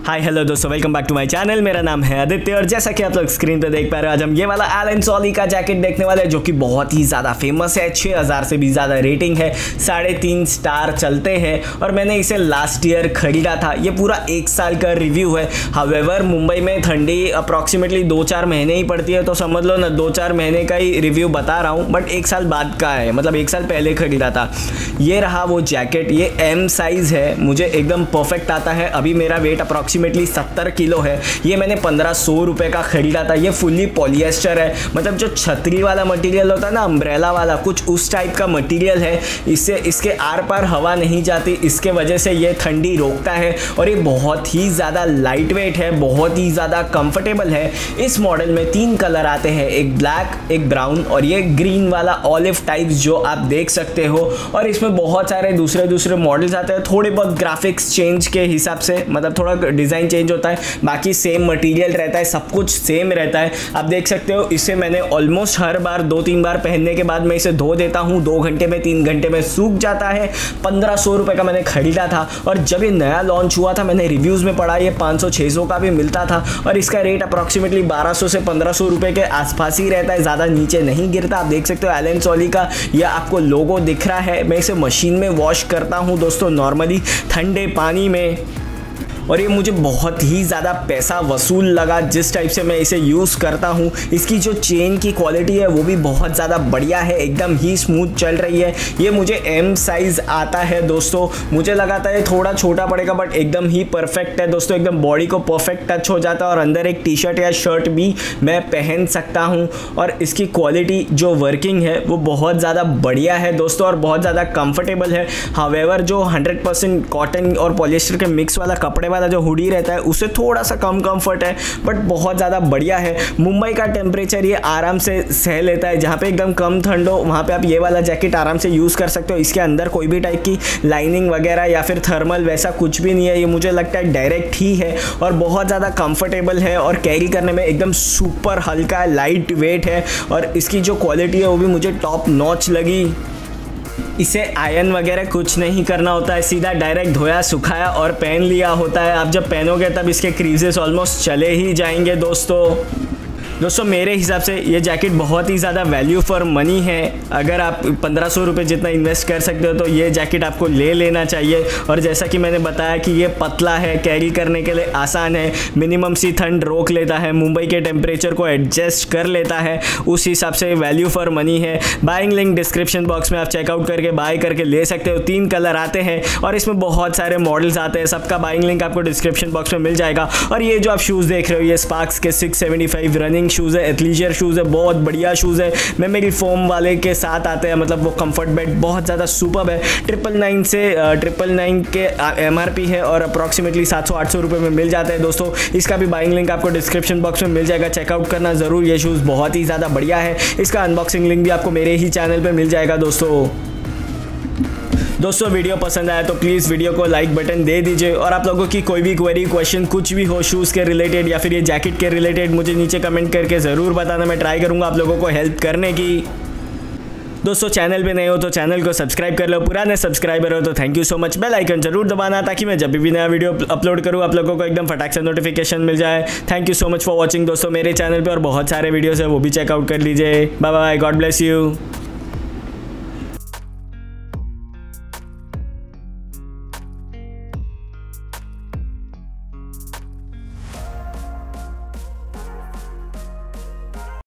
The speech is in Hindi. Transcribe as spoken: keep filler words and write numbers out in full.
हाय हेलो दोस्तों, welcome back to my channel. मेरा नाम है आदित्य और जैसा कि आप लोग स्क्रीन पे देख पा रहे हो, आज हम ये वाला एलन सोली का जैकेट देखने वाले हैं जो कि बहुत ही ज़्यादा फेमस है। छः हज़ार से भी ज़्यादा रेटिंग है, साढ़े तीन स्टार चलते हैं और मैंने इसे लास्ट ईयर खरीदा था। ये पूरा एक साल का रिव्यू है। हावेवर मुंबई में ठंडी अप्रॉक्सीमेटली दो चार महीने ही पड़ती है, तो समझ लो ना दो चार महीने का ही रिव्यू बता रहा हूँ, बट एक साल बाद का है, मतलब एक साल पहले खरीदा था। ये रहा वो जैकेट, ये एम साइज़ है, मुझे एकदम परफेक्ट आता है। अभी मेरा वेट अप्रॉक्सीमेटली सत्तर किलो है। ये मैंने पंद्रह सौ रुपये का खरीदा था। ये फुल्ली पॉलिएस्टर है, मतलब जो छतरी वाला मटेरियल होता है ना, अम्ब्रेला वाला, कुछ उस टाइप का मटेरियल है। इससे इसके आर पार हवा नहीं जाती, इसके वजह से ये ठंडी रोकता है और ये बहुत ही ज़्यादा लाइट वेट है, बहुत ही ज़्यादा कंफर्टेबल है। इस मॉडल में तीन कलर आते हैं, एक ब्लैक, एक ब्राउन और ये ग्रीन वाला ऑलिव टाइप जो आप देख सकते हो। और इसमें बहुत सारे दूसरे दूसरे मॉडल्स आते हैं, थोड़े बहुत ग्राफिक्स चेंज के हिसाब से, मतलब थोड़ा डिज़ाइन चेंज होता है, बाकी सेम मटेरियल रहता है, सब कुछ सेम रहता है। आप देख सकते हो इसे मैंने ऑलमोस्ट हर बार दो तीन बार पहनने के बाद मैं इसे धो देता हूँ, दो घंटे में तीन घंटे में सूख जाता है। पंद्रह सौ रुपये का मैंने खरीदा था और जब ये नया लॉन्च हुआ था मैंने रिव्यूज़ में पढ़ा ये पाँच सौ छः सौ का भी मिलता था और इसका रेट अप्रॉक्सीमेटली बारह सौ से पंद्रह सौ रुपये के आसपास ही रहता है, ज़्यादा नीचे नहीं गिरता। आप देख सकते हो एलन सोली का यह आपको लोगो दिख रहा है। मैं इसे मशीन में वॉश करता हूँ दोस्तों, नॉर्मली ठंडे पानी में, और ये मुझे बहुत ही ज़्यादा पैसा वसूल लगा जिस टाइप से मैं इसे यूज़ करता हूँ। इसकी जो चेन की क्वालिटी है वो भी बहुत ज़्यादा बढ़िया है, एकदम ही स्मूथ चल रही है। ये मुझे एम साइज़ आता है दोस्तों, मुझे लगा था ये थोड़ा छोटा पड़ेगा बट एकदम ही परफेक्ट है दोस्तों, एकदम बॉडी को परफेक्ट टच हो जाता है और अंदर एक टी शर्ट या शर्ट भी मैं पहन सकता हूँ। और इसकी क्वालिटी जो वर्किंग है वो बहुत ज़्यादा बढ़िया है दोस्तों और बहुत ज़्यादा कंफर्टेबल है। हावेवर जो हंड्रेड परसेंट कॉटन और पॉलिएस्टर के मिक्स वाला कपड़े वाला जो हुडी रहता है उससे थोड़ा सा कम कंफर्ट है, बट बहुत ज़्यादा बढ़िया है। मुंबई का टेम्परेचर ये आराम से सह लेता है, जहाँ पे एकदम कम ठंड हो वहाँ पे आप ये वाला जैकेट आराम से यूज़ कर सकते हो। इसके अंदर कोई भी टाइप की लाइनिंग वगैरह या फिर थर्मल वैसा कुछ भी नहीं है, ये मुझे लगता है डायरेक्ट ही है और बहुत ज़्यादा कंफर्टेबल है और कैरी करने में एकदम सुपर हल्का है, लाइट वेट है और इसकी जो क्वालिटी है वो भी मुझे टॉप नॉच लगी। इसे आयरन वगैरह कुछ नहीं करना होता है, सीधा डायरेक्ट धोया सुखाया और पहन लिया होता है। आप जब पहनोगे तब इसके क्रीजेस ऑलमोस्ट चले ही जाएंगे दोस्तों। दोस्तों मेरे हिसाब से ये जैकेट बहुत ही ज़्यादा वैल्यू फॉर मनी है। अगर आप पंद्रह सौ रुपये जितना इन्वेस्ट कर सकते हो तो ये जैकेट आपको ले लेना चाहिए। और जैसा कि मैंने बताया कि ये पतला है, कैरी करने के लिए आसान है, मिनिमम सी ठंड रोक लेता है, मुंबई के टेम्परेचर को एडजस्ट कर लेता है, उस हिसाब से वैल्यू फॉर मनी है। बाइंग लिंक डिस्क्रिप्शन बॉक्स में आप चेकआउट करके बाय करके ले सकते हो। तीन कलर आते हैं और इसमें बहुत सारे मॉडल्स आते हैं, सबका बाइंग लिंक आपको डिस्क्रिप्शन बॉक्स में मिल जाएगा। और ये जो आप शूज़ देख रहे हो ये स्पार्क्स के six seventy five running shoes है, एथलीजर शूज़ है, बहुत बढ़िया शूज़ है। मेमोरी फोम वाले के साथ आते हैं, मतलब वो कंफर्ट बेड बहुत ज़्यादा सुपर्ब है। ट्रिपल नाइन से ट्रिपल नाइन के एम आर पी है और अप्रॉक्सीमेटली सात सौ आठ सौ रुपये में मिल जाता है दोस्तों। इसका भी बाइंग लिंक आपको डिस्क्रिप्शन बॉक्स में मिल जाएगा, चेकआउट करना ज़रूर। ये शूज़ बहुत ही ज़्यादा बढ़िया है। इसका अनबॉक्सिंग लिंक भी आपको मेरे ही चैनल पर मिल जाएगा दोस्तों। दोस्तों वीडियो पसंद आया तो प्लीज़ वीडियो को लाइक बटन दे दीजिए और आप लोगों की कोई भी क्वेरी क्वेश्चन कुछ भी हो शूज़ के रिलेटेड या फिर ये जैकेट के रिलेटेड मुझे नीचे कमेंट करके ज़रूर बताना, मैं ट्राई करूँगा आप लोगों को हेल्प करने की। दोस्तों चैनल पे नए हो तो चैनल को सब्सक्राइब कर लो, पुराने सब्सक्राइबर हो तो thank you so much. Bell icon जरूर दबाना ताकि मैं जब भी नया वीडियो अपलोड करूँ आप लोगों को एकदम फटाक से नोटिफिकेशन मिल जाए। Thank you so much for watching दोस्तों। मेरे चैनल पे और बहुत सारे वीडियोस है वो भी चेकआउट कर लीजिए। Bye bye, God bless you.